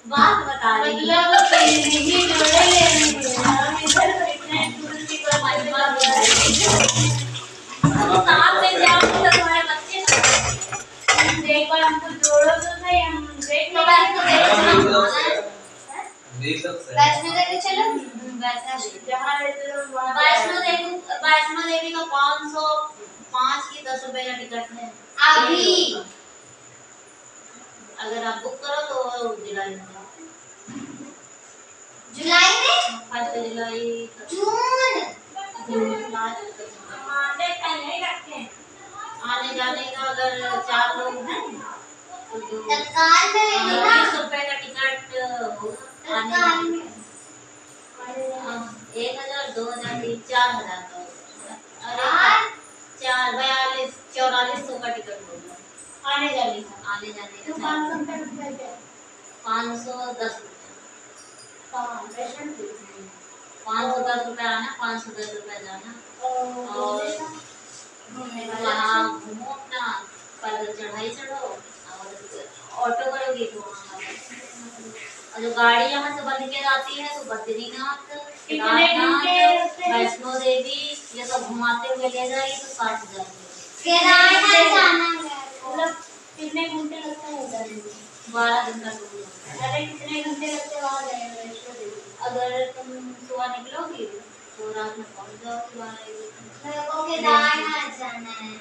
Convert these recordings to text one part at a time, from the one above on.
बात बता रही मतलब नहीं जोड़े लेने हम इधर बैठने तुलसी को महिमा साथ में जाओ तो तुम्हारे बच्चे देखो हमको जोड़ो तो सही हम देख तो बात तो वैष्णो देवी चलो जहाँ रहते हो वहाँ वैष्णो देवी का 505 की 10 रुपए का टिकट है अभी अगर आप बुक करो तो जुलाई में जुलाई जून लास्ट आने जाने का अगर 4 लोग हैं तो तत्काल में 20 रुपए का टिकट आने 1000 2000 4000 का अरे 4400 का टिकट होगा आने जाने का तो 510 रुपए 510 रुपए आना 510 रुपए जाना और वहाँ घूमो अपना पैदल चढ़ाई चढ़ो और ऑटो करोगे तो और जो गाड़ी यहाँ से बंद के जाती है तो बद्रीनाथ केदारनाथ वैष्णो देवी ये सब घुमाते हुए ले जाएगी तो 60,000 केदारनाथ जाना है मतलब कितने घंटे लगते हैं उधर 12 दिन का टूर अरे कितने घंटे लगते हैं वहाँ जाने में वैष्णो देवी अगर तुम सुबह निकलोगी तो रात में पहुँच जाओगी 12 मेरे को केदारनाथ जाना है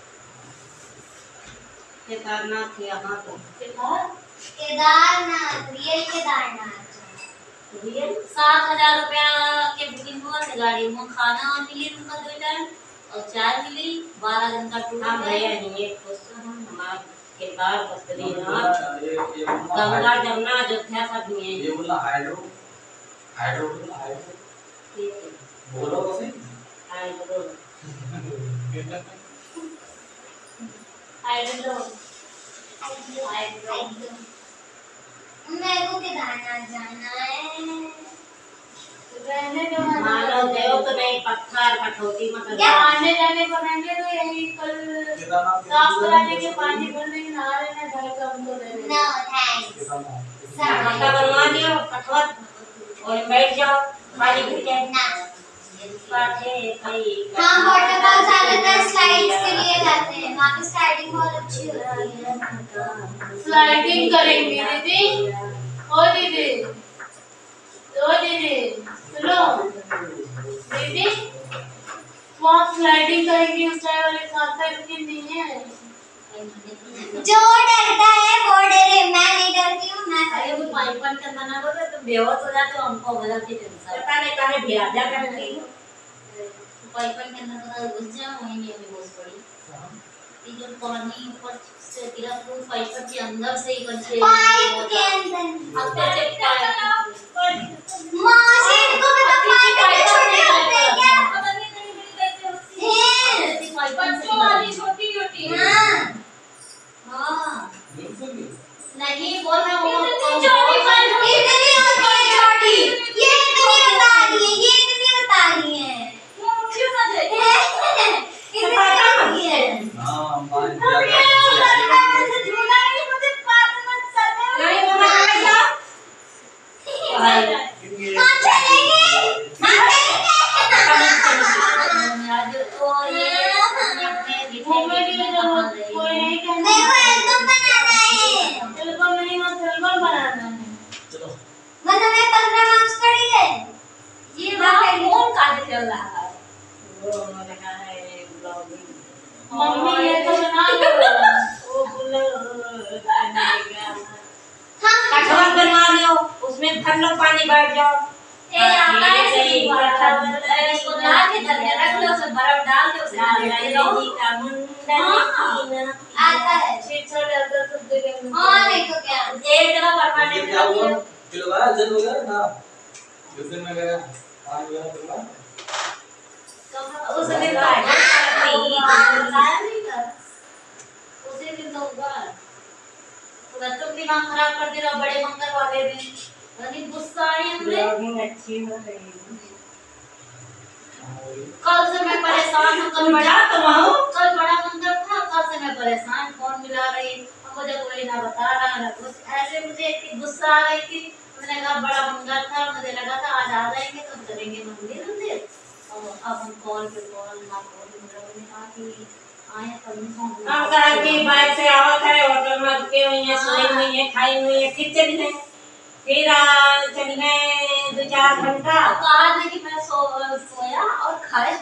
केदारनाथ यहाँ तो केदारनाथ रियल केदारनाथ 7,000 रुपया के बुकिंग हुआ था गाड़ी में खाना मिली उनका 2 टाइम और चाय मिली 12 दिन का टूर भैया ये हमारा केदार बद्रीनाथ गंगा जमुना अयोध्या सब में ये बोला हाइड्रो हाइड्रो बोलो कैसे हाइड्रो मेरे को केदारनाथ जाना है रहने दो मानो देव तो नहीं पत्थर कठौती मतलब आने जाने को रहने दो यही कल साफ कराने के पानी भरने के नहा लेना घर का हमको रहने नो थैंक्स घंटा बनवा दियो कठौत और बैठ जाओ पानी पी के ना पाठे कई हाँ वाटरफॉल ज्यादातर स्लाइड्स के लिए जाते हैं वहाँ पे स्लाइडिंग बहुत अच्छी होती है स्लाइडिंग करेंगे दीदी ओ दीदी सुनो दीदी वहाँ स्लाइडिंग करेंगे उस टाइम वाले खाते रुके नहीं है जो डरता है वो डरे मैं नहीं डरती हूँ मैं अरे वो पाइपन के मना बोले तो बेहोश हो जाते हो हमको गलत ही टेंशन पता नहीं काहे भिड़ा जा कर रही पाइपन के अंदर पता घुस जाओ वहीं ये बेहोश पड़ी ये जो पानी ऊपर से गिरा तो पाइपन के अंदर से ही बचे पाइप के अंदर अब तो चेक माँ से इनको भी तो पाइप के छोटे होते हैं क्या बच्चों वाली छोटी छोटी हाँ हाँ नहीं बोल रहा हूँ इतनी होती है छोटी ये इतनी बता रही है ये इतनी बता रही है क्यों ना जाए इतनी होती है हां मान झूला नहीं मुझे बात मत कर नहीं वो मत जा हाँ चलेंगे आज तो ये अपने घूमने के लिए कोई नहीं कहना मेरे को एल्बम बनाना है एल्बम नहीं मत एल्बम बनाना है चलो मतलब मैं 15 मार्क्स पढ़ी है ये वहाँ कौन काट चल रहा है वो लगा है ब्लॉगिंग मम्मी ये तो बना दो वो बोलो बनेगा हाँ कठौत बनवा लियो उसमें भर लो पानी बैठ जाओ ए आता है सही बात इसको ला के धर के रख लो उसमें बर्फ डाल के उसे डालते रहो का मुंडन आता है छेड़ अंदर सब जगह हाँ नहीं तो क्या एक जगह परमानेंट क्या हुआ चलो गया जल हो गया ना जिस दिन मैं गया आज गया तो उस दिन उसी दिन तो हुआ तो बच्चों का दिमाग खराब कर दे रहा बड़े मंगल वाले दिन यानी गुस्सा आई हमने ब्लॉगिंग अच्छी हो रही है कल से मैं परेशान हूँ कल बड़ा तो वहाँ कल बड़ा मंगल था कल से मैं परेशान फोन मिला रही मुझे कोई ना बता रहा ना कुछ। ऐसे मुझे इतनी गुस्सा आ रही थी, मैंने कहा बड़ा मंगल था, मुझे लगा था आज आ जाएंगे तो करेंगे मंदिर। और अब हम कॉल पे कॉल ना कॉल, ने कहा कि आए परमिशन हम कहा कि बाइक से आवत है, होटल में रुके हुई है, सोई हुई है, खाई हुई है, फिर चली गए। फिर चली गए 2-4 घंटा। कहा था कि मैं सोया और खाया।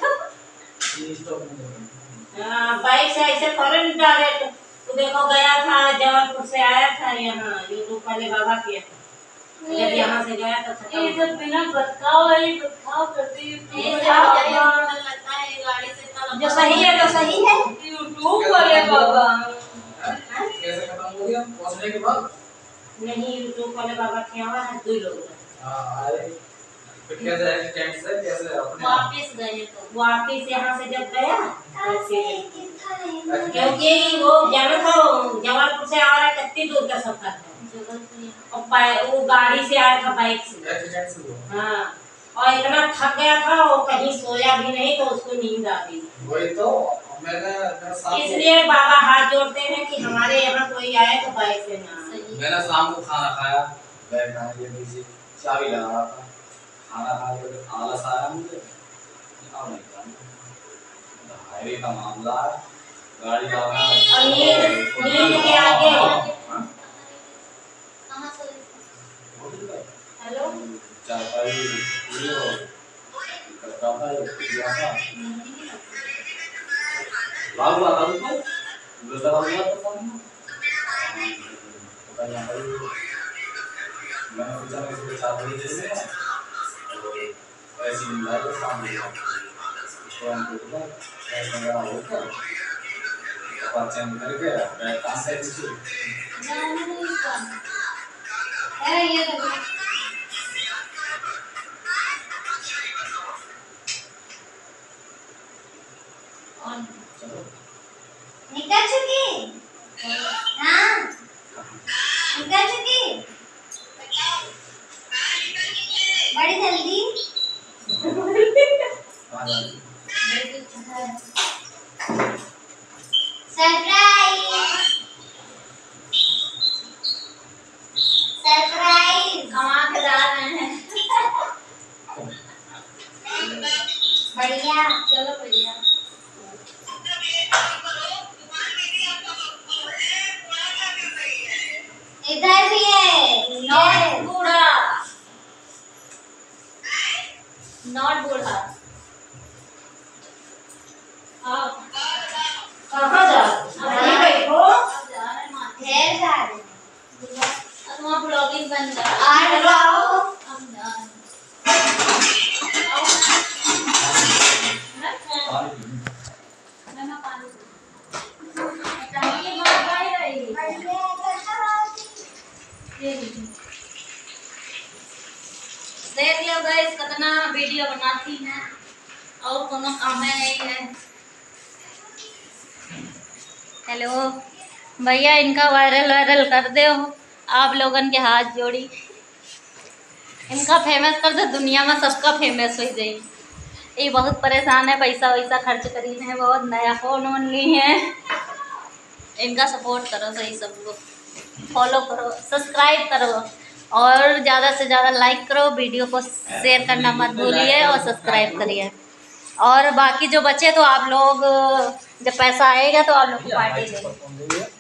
बाइक से ऐसे फौरन डायरेक्ट तो देखो गया था, जबलपुर से आया था यहाँ यूट्यूब वाले बाबा के, जब यहाँ से गया तो ये जब बिना बतकाव करती लगता है गाड़ी से जो सही है तो सही है। यूट्यूब वाले बाबा कैसे खत्म हो गया पहुंचने के बाद? नहीं, यूट्यूब वाले बाबा के यहाँ है 2 लोग। हाँ आए फिर कैसे एक्सीडेंट से कैसे अपने वापस गए तो वापिस यहाँ से जब गया क्योंकि वो जाना था जबलपुर से आ रहा है, कितनी दूर का सफर है, और वो गाड़ी से आया था बाइक से। एक्सीडेंट से हुआ। हाँ, और इतना थक गया था वो कहीं सोया भी नहीं तो उसको नींद आ गई। वही तो मैंने इसलिए बाबा हाथ जोड़ते हैं कि हमारे यहाँ कोई आए तो बाइक से ना आए। मैंने शाम को खाना खाया, बैठा ये नीचे चाबी लगा रहा था, खाना खा के आलस आया मुझे, अब नहीं करना हाईवे का मामला है, गाड़ी लगाना और नींद के आगे कहां से हेलो चापाई लियो करता था ये था लागू आता तो गुजरा हुआ तो फोन पता नहीं मैंने सोचा मैं इसको चापाई दे दूंगा तो ऐसी मिला तो सामने तो हम को ऐसा लगा होता पाचन करके मैं काम से ये देखो निकल चुकी। हाँ निकल चुकी बड़ी जल्दी। सरप्राइज कहाँ के जा रहे हैं? बढ़िया। चलो भैया इधर भी है नॉट बूढ़ा, नॉट बूढ़ा। हाँ कहाँ जा रही बैठो अब जा रहे हैं माँ। ढेर सारे अब वहाँ ब्लॉगिंग बंद कर। और लाओ अब जा रहे हैं। मैं पानी टाइम बात आई रही। देख लो गाइस कितना वीडियो बनाती हैं और कोनो काम में नहीं है। हेलो भैया, इनका वायरल कर दो आप लोगन के हाथ जोड़ी, इनका फेमस कर दो, दुनिया में सबका फेमस हो जाए। ये बहुत परेशान है, पैसा वैसा खर्च करी है, बहुत नया फ़ोन वोन ली है। इनका सपोर्ट करो, सही सबको फॉलो करो, सब्सक्राइब करो और ज़्यादा से ज़्यादा लाइक करो, वीडियो को शेयर करना मत भूलिए और सब्सक्राइब करिए। और बाकी जो बचे तो आप लोग जब पैसा आएगा तो आप लोग को पार्टी देंगे।